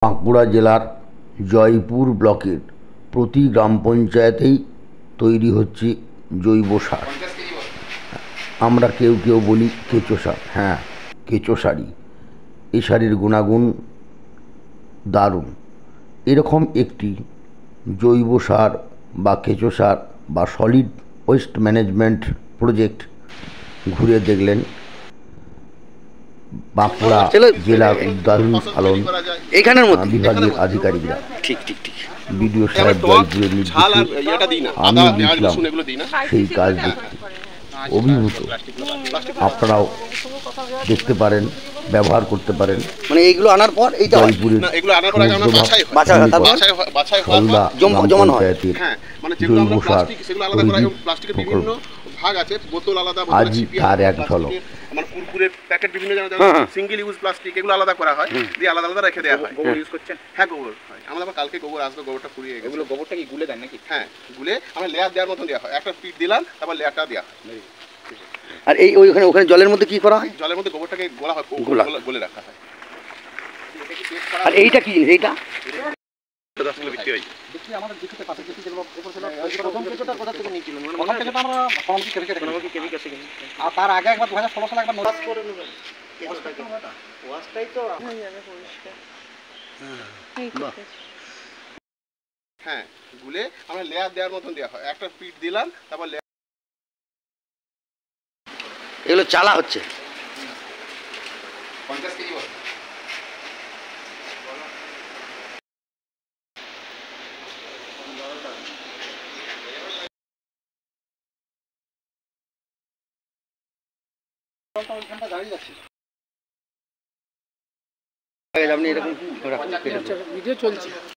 বাঁকুড়া জেলার জয়পুর ব্লকের প্রতি গ্রাম পঞ্চায়েতেই তৈরি হচ্ছে জৈব সার। আমরা কেউ কেউ বলি কেঁচো সার। হ্যাঁ, কেঁচো সারই। এই সারের গুণাগুণ দারুণ। এরকম একটি জৈব সার বা কেঁচো সার বা সলিড ওয়েস্ট ম্যানেজমেন্ট প্রজেক্ট ঘুরে দেখলেন বাঁকুড়া জেলার উদ্যান পালন এখানের মধ্যে বিভাগের আধিকারিকরা। ঠিক ঠিক ঠিক বিডিও সাহেব জয়পুরের নির্দেশে আমি গিয়েছিলাম সেই কাজ দেখতে। অভিভূত। আপনারাও দেখতে পারেন, ব্যবহার করতে পারেন। মানে এইগুলো আনার পর এইটা জয়পুরের জমানো পঞ্চায়েতের জৈব সার প্রকল্প। আজই তার এক ঝলক। মানে কুরকুরের প্যাকেট বিভিন্ন সিঙ্গেল ইউজ প্লাস্টিক এগুলো আলাদা করা হয়, দিয়ে আলাদা আলাদা রেখে দেওয়া হয়। গোবর ইউজ করছেন? হ্যাঁ, গোবর হয়। আমরা আবার কালকে গোবর আসবে, গোবরটা পুড়িয়ে এগুলো গোবরটা কি গুলে দেন নাকি? হ্যাঁ, গুলে আমরা লেয়ার দেওয়ার মতন দেওয়া হয়। একটা পিট দিলাম, তারপর লেয়ারটা দেওয়া হয়। আর এই ওইখানে ওখানে জলের মধ্যে কি করা হয়? জলের মধ্যে গোবরটাকে গোলা হয়, গলে রাখা হয়। আর এইটা কি জিনিস? এইটা 10 কিলো বিক্রি হয়। আমাদের দিকে পাশে যেতে দেব উপর ছিল প্রথম কিছুটা কোথা থেকে নিয়েছিলেন? মানে প্রথম থেকে তো আমরা ফর্মটি কেটে কেমিক্যাল শিখেছি। আর তার আগে একবার 2016 সালে একবার নোটিস করে নেবেন। ওয়াশটাই তো হয়ে যাবে পরিষ্কার। হ্যাঁ, গুলে আমরা লেয়ার দেওয়ার মতন দেওয়া হয়। একটা পিট দিলাম, তারপর এগুলো চালা হচ্ছে 50 কেজি বস্তা। আপনি এরকম ভিডিও চলছে।